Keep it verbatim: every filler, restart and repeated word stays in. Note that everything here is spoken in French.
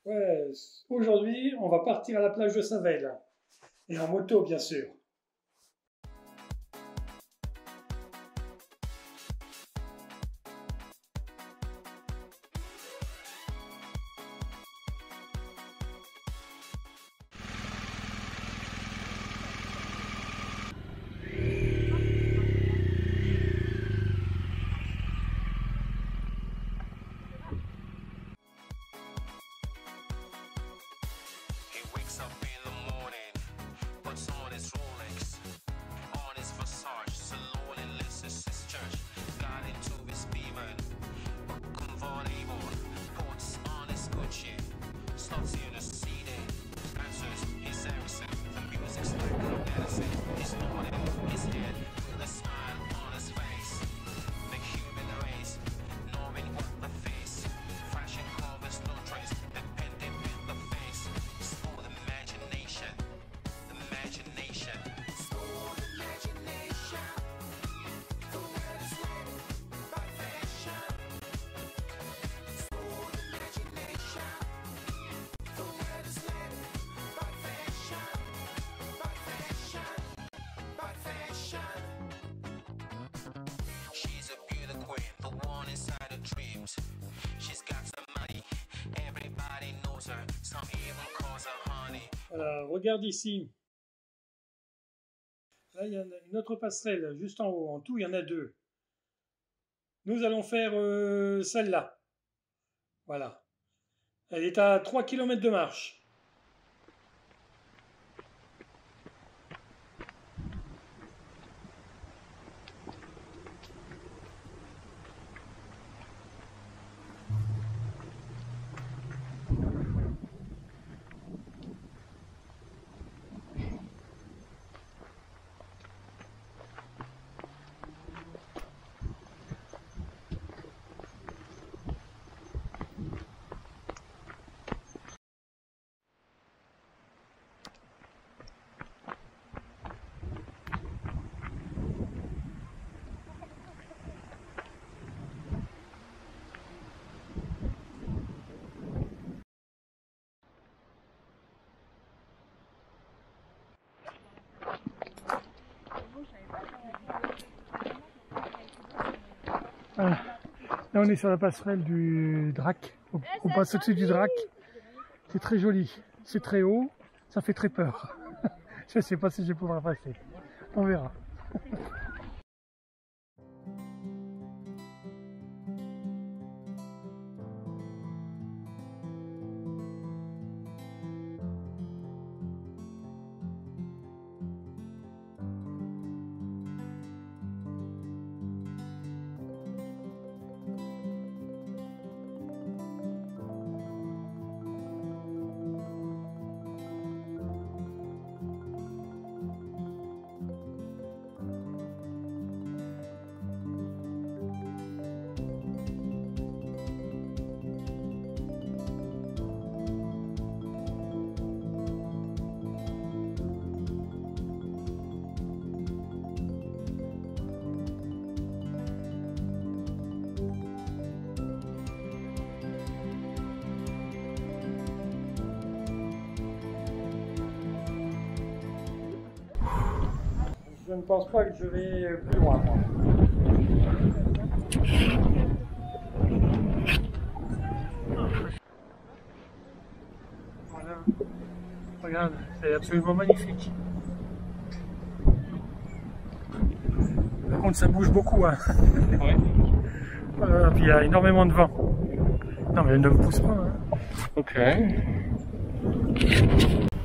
Ouais, aujourd'hui, on va partir à la plage de Savel. Et en moto, bien sûr. Alors, regarde ici. Là, il y a une autre passerelle juste en haut. En tout, il y en a deux. Nous allons faire euh, celle-là. Voilà. Elle est à trois kilomètres de marche. Voilà. Là on est sur la passerelle du Drac, on, on passe au-dessus du Drac, c'est très joli, c'est très haut, ça fait très peur. Je ne sais pas si je vais pouvoir passer, on verra. Je ne pense pas que je vais plus loin. Voilà. Regarde, c'est absolument magnifique. Par contre, ça bouge beaucoup. Hein. Ouais. Voilà, puis il y a énormément de vent. Non, mais ne me pousse pas. Hein. Ok.